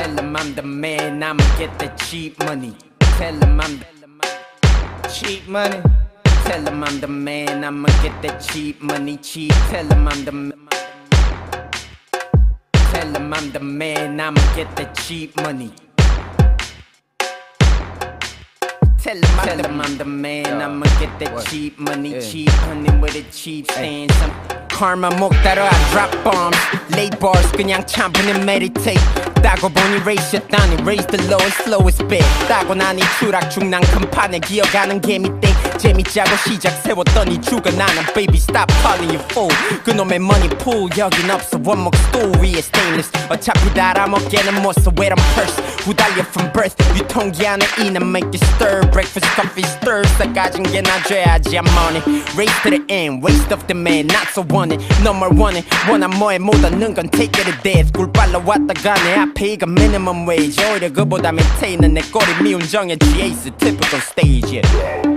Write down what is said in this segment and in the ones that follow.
Tell him I'm the man, I'ma get that cheap money. Tell him I'm the cheap money. Tell him I'm the man, I'ma get that cheap money, cheap. Tell him I'm the Tell him I'm the man, I'ma get that cheap money. Tell him I'm the man, I'ma get that cheap money, cheap honey with a cheap stance. Karma 목 따라 I drop bombs, late bars 그냥 참분히 meditate. 따고 보니 race였다니 raise the lowest slowest bit. 따고 나니 추락 중난 큰 판에 기어가는 개미땡. 재밌자고 시작 세웠더니 죽어 나는 baby stop calling you fool. 그놈의 money pool 여긴 없어 원목 stool 위에 stainless. 어차피 달아먹게는 못 써 wait I'm cursed. 후달려 from birth 유통기한에 이는 make you stir. Breakfast coffee stir 싸가진 게 놔줘야지 I'm on it. Race to the end waste of the man not so wanted. No more wanted 원한 뭐에 못 얻는 건 take it to death. 꿀 빨라왔다 가네 앞에 이거 minimum wage. 오히려 그보다 밑에 내 꼬리 미운 정의 GA's typical stage yeah.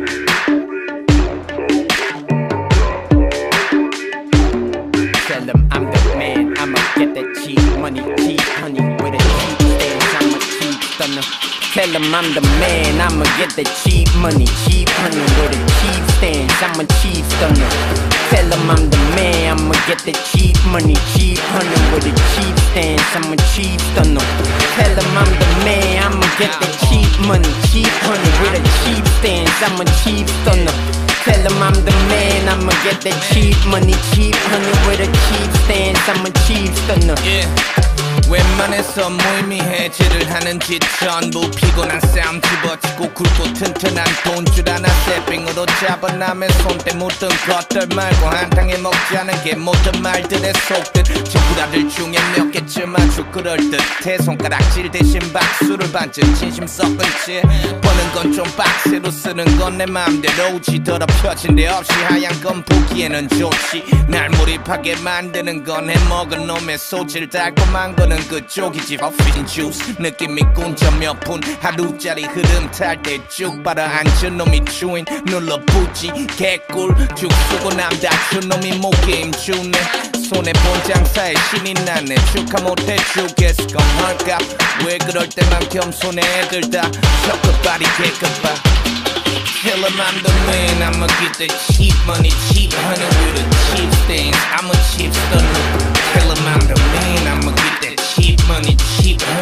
Tell him I'm the man, I'ma get that cheap money, cheap honey with a cheap stance, I'm a cheap stunner. Tell him I'm the man, I'ma get that cheap money, cheap honey with a cheap stance, I'm a cheap stunner. Tell him I'm the man, I'ma get that cheap money, cheap honey with a cheap stance, I'm a cheap stunner. Tell him I'm the man, I'ma get that cheap money, cheap honey with a cheap stance, I'm a cheap stunner. Tell him I'm the man, I'ma get that cheap money, cheap honey with a cheap stance, I'm a cheap stunner. Yeah. 웬만해서 무의미해지를 하는 짓 전부 피곤한 싸움 집어치고 굵고 튼튼한 돈줄 하나 세빙으로 잡아 남의 손때 묻은 것들 말고 한탕에 먹지 않은 게 모든 말들의 속뜻. 친구라들 중에 몇 개쯤 아주 그럴듯해. 손가락질 대신 박수를 반쯤 진심 섞은 채 버는 건 좀 빡세로 쓰는 건 내 맘대로지. 더럽혀진 데 없이 하얀 건 보기에는 좋지. 날 몰입하게 만드는 건 해먹은 놈의 소질. 달콤한 거는 그쪽이지. Feeding juice 느낌이 꾼저 몇 분 하루짜리 흐름 탈 때 쭉 빨아 앉은 놈이 주인 눌러붙지. 개꿀 죽 쓰고 남 다춘 놈이 목에 힘주네. 손에 본 장사에 신이 나네. 축하 못해 주겠어 건 헐값. 왜 그럴 때만 겸손해 애들 다 척급발이 개급발. Tell him I'm the man, I'ma get that cheap money, cheap honey with a cheap stance, I'm a cheap stunner. Tell him I'm the man, I'ma get that cheap money, cheap honey